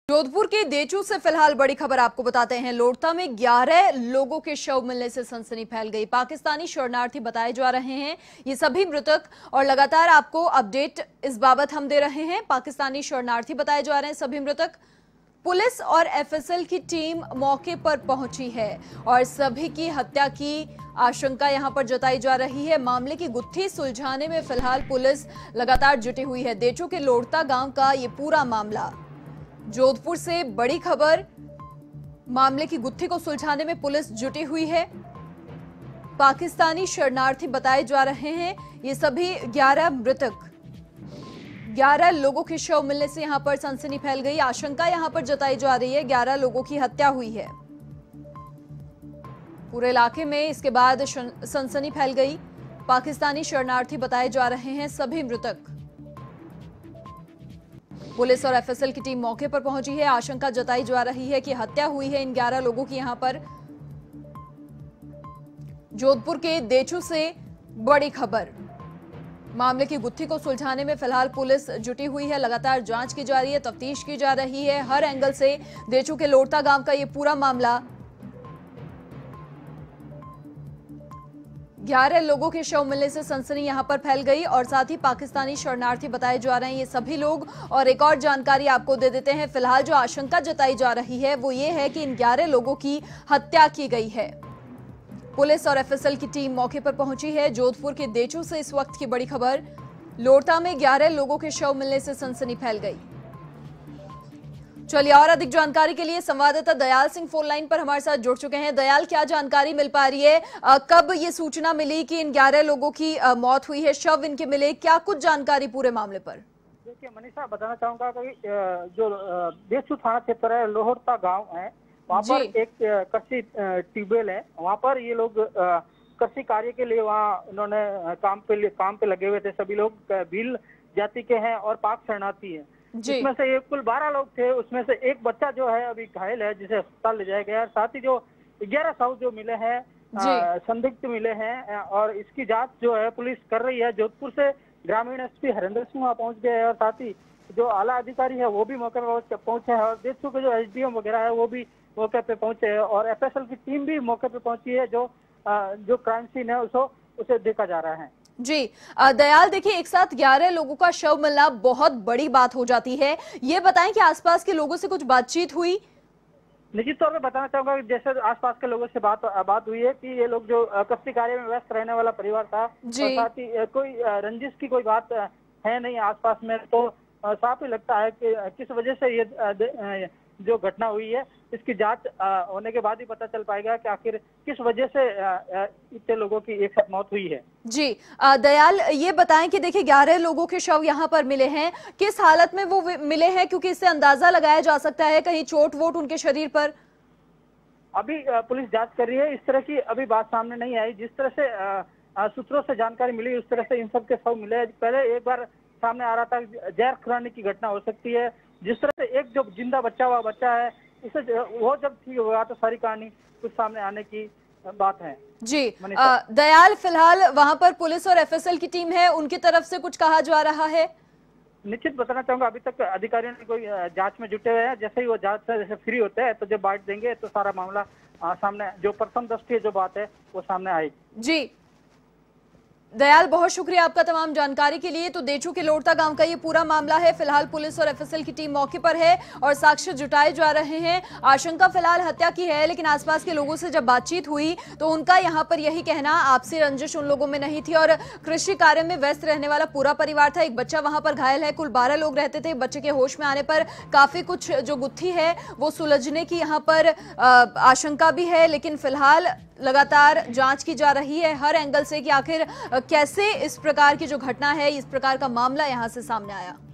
जोधपुर के देचू से फिलहाल बड़ी खबर आपको बताते हैं। लोरता में 11 लोगों के शव मिलने से सनसनी फैल गई। पाकिस्तानी शरणार्थी बताए जा रहे हैं ये सभी मृतक, और लगातार आपको अपडेट इस बाबत हम दे रहे हैं। पाकिस्तानी शरणार्थी बताए जा रहे हैं सभी मृतक। पुलिस और एफएसएल की टीम मौके पर पहुंची है और सभी की हत्या की आशंका यहां पर जताई जा रही है। मामले की गुत्थी सुलझाने में फिलहाल पुलिस लगातार जुटी हुई है। देचू के लोरता गांव का ये पूरा मामला, जोधपुर से बड़ी खबर। मामले की गुत्थी को सुलझाने में पुलिस जुटी हुई है। पाकिस्तानी शरणार्थी बताए जा रहे हैं ये सभी 11 मृतक, 11 लोगों के शव मिलने से यहां पर सनसनी फैल गई। आशंका यहां पर जताई जा रही है 11 लोगों की हत्या हुई है। पूरे इलाके में इसके बाद सनसनी फैल गई। पाकिस्तानी शरणार्थी बताए जा रहे हैं सभी मृतक। पुलिस और एफएसएल की टीम मौके पर पहुंची है। आशंका जताई जा रही है कि हत्या हुई है इन 11 लोगों की यहां पर। जोधपुर के देचू से बड़ी खबर। मामले की गुत्थी को सुलझाने में फिलहाल पुलिस जुटी हुई है। लगातार जांच की जा रही है, तफ्तीश की जा रही है हर एंगल से। देचू के लोरता गांव का ये पूरा मामला, 11 लोगों के शव मिलने से सनसनी यहां पर फैल गई। और साथ ही पाकिस्तानी शरणार्थी बताए जा रहे हैं ये सभी लोग। और एक और जानकारी आपको दे देते हैं। फिलहाल जो आशंका जताई जा रही है वो ये है कि इन 11 लोगों की हत्या की गई है। पुलिस और एफएसएल की टीम मौके पर पहुंची है। जोधपुर के देचू से इस वक्त की बड़ी खबर। लोरता में 11 लोगों के शव मिलने से सनसनी फैल गई। चलिए, और अधिक जानकारी के लिए संवाददाता दयाल सिंह फोन लाइन पर हमारे साथ जुड़ चुके हैं। दयाल, क्या जानकारी मिल पा रही है? कब ये सूचना मिली कि इन 11 लोगों की मौत हुई है, शव इनके मिले, क्या कुछ जानकारी पूरे मामले पर? देखिए मनीषा, बताना चाहूंगा कि जो देचू थाना क्षेत्र है, लोहरता गांव है, वहाँ पर एक कृषि ट्यूबवेल है। वहाँ पर ये लोग कृषि कार्य के लिए वहाँ इन्होंने काम पे लगे हुए थे। सभी लोग भील जाति के हैं और पाक शरणार्थी है। इसमें से ये कुल 12 लोग थे। उसमें से एक बच्चा जो है अभी घायल है, जिसे अस्पताल ले जाया गया है। साथ ही जो 11 शव जो मिले हैं, संदिग्ध मिले हैं, और इसकी जांच जो है पुलिस कर रही है। जोधपुर से ग्रामीण एसपी हरेंद्र सिंह वहाँ पहुंच गए हैं, और साथ ही जो आला अधिकारी है वो भी मौके पर पहुंचे हैं, और देशों के जो एसडीएम वगैरह है वो भी मौके पे पहुंचे हैं, और एफएसएल की टीम भी मौके पे पहुंची है। जो क्राइम सीन है उसे देखा जा रहा है। जी दयाल, देखिए एक साथ 11 लोगों का शव मिलना बहुत बड़ी बात हो जाती है। ये बताएं कि आसपास के लोगों से कुछ बातचीत हुई? निश्चित तौर पे बताना चाहूंगा कि जैसे आसपास के लोगों से बात हुई है कि ये लोग जो कृषि कार्य में व्यस्त रहने वाला परिवार था, और साथ ही कोई रंजिश की कोई बात है नहीं आसपास में। तो साफ ही लगता है कि किस वजह से ये जो घटना हुई है, इसकी जांच होने के बाद ही पता चल पाएगा कि आखिर किस वजह से इतने लोगों की एक साथ मौत हुई है। जी दयाल, ये बताएं कि देखिए 11 लोगों के शव यहाँ पर मिले हैं, किस हालत में वो मिले हैं? क्योंकि इससे अंदाजा लगाया जा सकता है कहीं चोट वोट उनके शरीर पर। अभी पुलिस जांच कर रही है। इस तरह की अभी बात सामने नहीं आई। जिस तरह से सूत्रों से जानकारी मिली, उस तरह से इन सब के शव मिले। पहले एक बार सामने आ रहा था जहर खुरानी की घटना हो सकती है। जिस तरह से एक जो जिंदा हुआ बच्चा है, इसे वो जब ठीक होगा तो सारी कहानी कुछ सामने आने की बात है। जी दयाल, फिलहाल वहां पर पुलिस और एफएसएल की टीम है, उनकी तरफ से कुछ कहा जा रहा है? निश्चित बताना चाहूंगा, अभी तक अधिकारियों ने कोई जांच में जुटे हुए हैं। जैसे ही वो जांच से जैसे फ्री होते हैं तो जब बाइट देंगे तो सारा मामला सामने, जो प्रथम दृष्टि जो बात है वो सामने आएगी। जी दयाल, बहुत शुक्रिया आपका तमाम जानकारी के लिए। तो देचू के लोरता गांव का ये पूरा मामला है। फिलहाल पुलिस और एफएसएल की टीम मौके पर है और साक्ष्य जुटाए जा रहे हैं। आशंका फिलहाल हत्या की है, लेकिन आसपास के लोगों से जब बातचीत हुई तो उनका यहां पर यही कहना, आपसी रंजिश उन लोगों में नहीं थी और कृषि कार्य में व्यस्त रहने वाला पूरा परिवार था। एक बच्चा वहां पर घायल है, कुल 12 लोग रहते थे। बच्चे के होश में आने पर काफी कुछ जो गुत्थी है वो सुलझने की यहाँ पर आशंका भी है, लेकिन फिलहाल लगातार जांच की जा रही है हर एंगल से कि आखिर कैसे इस प्रकार की जो घटना है, इस प्रकार का मामला यहां से सामने आया।